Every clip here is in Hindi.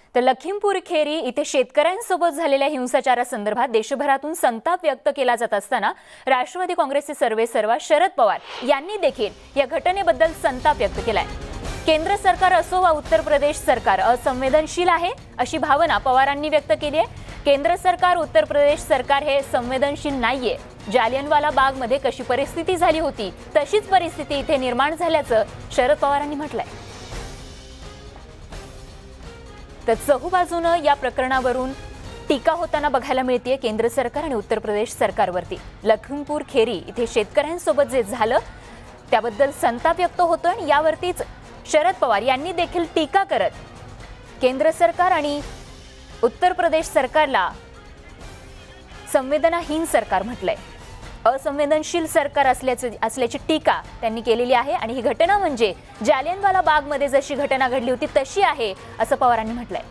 तर लखीमपूर खेरी इथे शेतकऱ्यांसोबत झालेल्या हिंसाचारासंदर्भात देशभरातून संताप व्यक्त केला जात असताना राष्ट्रवादी काँग्रेसचे सर्वेसर्वा शरद पवार यांनी देखील या घटनेबद्दल संताप व्यक्त केलाय। केंद्र सरकार असो वा उत्तर प्रदेश सरकार असंवेदनशील आहे अशी भावना पवारांनी व्यक्त केली आहे। केंद्र सरकार उत्तर प्रदेश सरकार हे संवेदनशील नाहीये। जालियनवाला बागमध्ये कशी परिस्थिती झाली होती तशीच परिस्थिती इथे निर्माण झाल्याचं शरद पवारांनी म्हटलंय। तर चहूबाजूनं या प्रकरणावरून टीका होताना बघायला मिळते केंद्र सरकार आणि उत्तर प्रदेश सरकारवरती। लखीमपूर खेरी इथे शेतकऱ्यांसोबत जे झालं त्याबद्दल संताप व्यक्त होतोय आणि यावरतीच शरद पवार यांनी देखील टीका करत केंद्र सरकार आणि उत्तर प्रदेश सरकारला संवेदनाहीन सरकार म्हटलंय। असंवेदनशील सरकार असल्याची टीका त्यांनी केलेली आहे आणि ही घटना म्हणजे जालियनवाला बागमध्ये जशी घटना घडली होती तशी आहे असं पवारांनी म्हटलंय।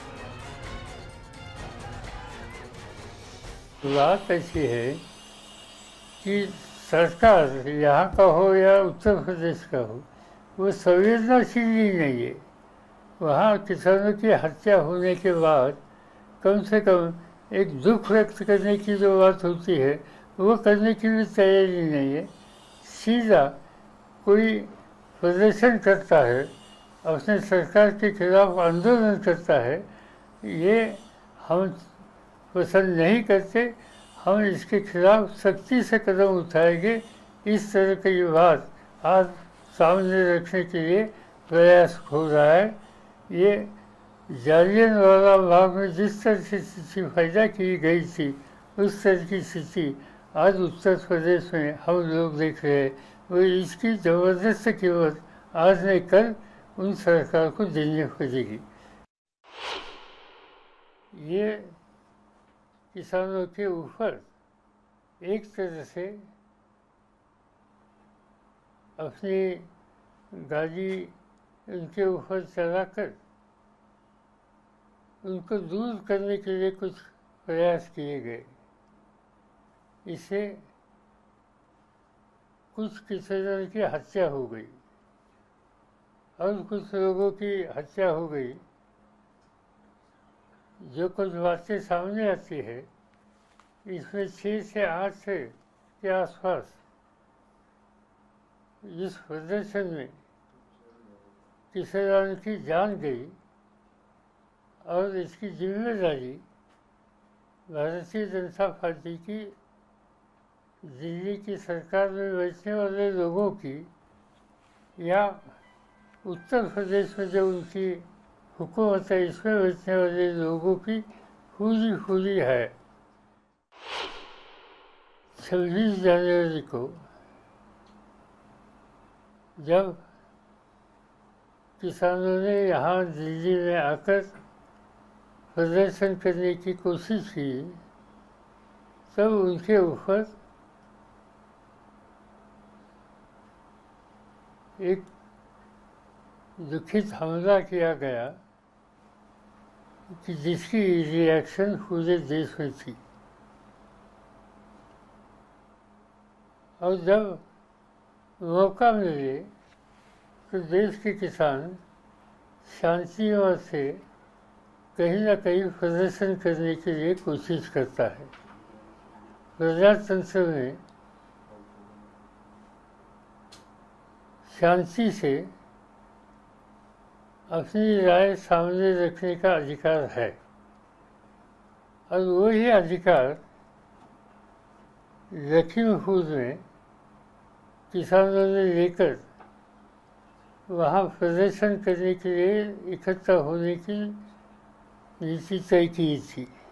बात ऐसी है कि सरकार यहाँ का हो या उत्तर प्रदेश का हो वो संवेदनशील ही नहीं है। वहाँ किसानों की हत्या होने के बाद कम से कम एक दुख व्यक्त करने की जो बात होती है वो करने की भी तैयारी नहीं है। सीधा कोई प्रदर्शन करता है, अपने सरकार के खिलाफ आंदोलन करता है, ये हम पसंद नहीं करते। हम इसके खिलाफ सख्ती से कदम उठाएंगे। इस तरह की बात आज सामने रखने के लिए प्रयास हो रहा है। ये जालियनवाला बाग में जिस तरह की स्थिति पैदा की गई थी उस तरह की स्थिति आज उत्तर प्रदेश में हम लोग देख रहे हैं। वो इसकी ज़बरदस्त कीमत आज नहीं कल उन सरकार को देनी पड़ेगी। ये किसानों के ऊपर एक तरह से अपनी गाड़ी उनके ऊपर चलाकर उनको दूर करने के लिए कुछ प्रयास किए गए। इससे कुछ किसानों की हत्या हो गई और कुछ लोगों की हत्या हो गई। जो कुछ बातें सामने आती है इसमें 6 से 8 के आसपास इस प्रदर्शन में किसानों की जान गई और इसकी जिम्मेदारी भारतीय जनता पार्टी की दिल्ली की सरकार में बैठने वाले लोगों की या उत्तर प्रदेश में जो उनकी हुकूमत है इसमें बैठने वाले लोगों की पूरी है। 26 जनवरी को जब किसानों ने यहाँ दिल्ली में आकर प्रदर्शन करने की कोशिश की तब उनके ऊपर एक दुखित हमला किया गया कि जिसकी रिएक्शन पूरे देश में थी। और जब मौका मिले तो देश के किसान शांति से कहीं ना कहीं प्रदर्शन करने के लिए कोशिश करता है। प्रजातंत्र में शांति से अपनी राय सामने रखने का अधिकार है और वही अधिकार लखीमपुर में किसानों ने लेकर वहाँ प्रदर्शन करने के लिए इकट्ठा होने की नीति तय की थी।